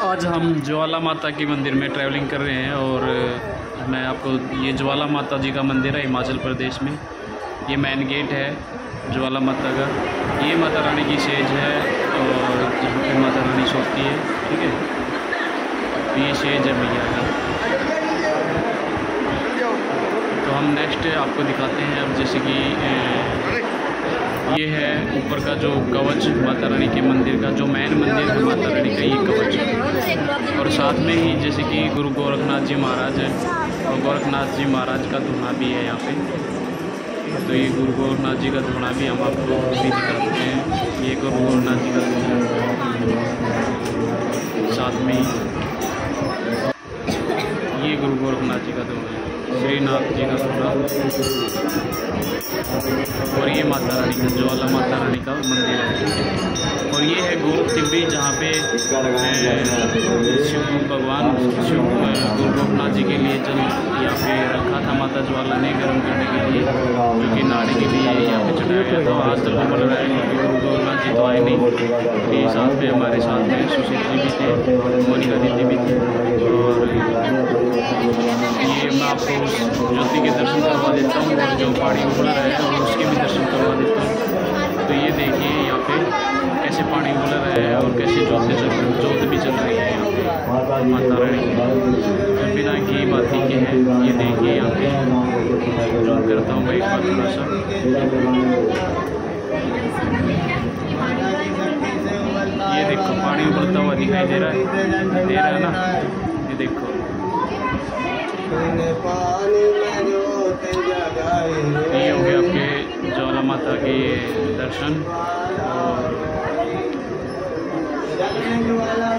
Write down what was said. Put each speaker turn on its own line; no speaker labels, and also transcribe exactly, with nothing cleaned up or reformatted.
आज हम ज्वाला माता की मंदिर में ट्रैवलिंग कर रहे हैं और मैं आपको ये ज्वाला माता जी का मंदिर है हिमाचल प्रदेश में। ये मेन गेट है ज्वाला माता का। ये माता रानी की सेज है और जहाँ पे माता रानी सोती है, ठीक है। ये सेज है भैया का। तो हम नेक्स्ट आपको दिखाते हैं अब, जैसे कि ये है ऊपर का जो कवच माता रानी के मंदिर का, जो मेन मंदिर है माता रानी का, ये कवच है। और साथ में ही जैसे कि गुरु गोरखनाथ जी महाराज है और गोरखनाथ जी महाराज का धुना भी है यहाँ पे। तो ये गुरु गोरखनाथ जी का धुना भी हम आपको भी दिखाते हैं। ये गुरु गोरखनाथ जी का धुना साथ में ही ये गुरु गोरखनाथ जी का धुना है, श्रीनाथ जी का धुना। और ये माता रानी का ज्वाला माता रानी का मंदिर है। और ये है गोरख टिब्बी, जहाँ पे शिव भगवान शिव गुरु गोरखनाथ जी के लिए जल यहाँ पे रखा था माता ज्वाला ने गर्म करने के लिए, जो कि नाड़ी के लिए यहाँ पे चढ़ाया गया था। आज तक वो बढ़ रहा है क्योंकि गुरु गोरखनाथ जी तो आए नहीं। ये साथ में हमारे साथ में सुशील जी भी थे, मोनिका दीदी भी थी। और ये मैं आपको ज्योति के दर्शन करवा देता हूँ और जो पहाड़ी उबल रहा है और उसके भी दर्शन करवा देता हूँ। तो ये देखिए यहाँ पे कैसे पानी उबल रहा है और कैसे ज्योति चल रही ज्योत भी चल रही है यहाँ पे माता रानी की। बिना की बाती के है, ये देखिए यहाँ पे जो करता हूँ मैं एक बार थोड़ा सा। ये देखो पानी उबलता हुआ दिखाई दे रहा है, दे रहा है ना, ये देखो। ये हो गया आपके ज्वाला माता के दर्शन। और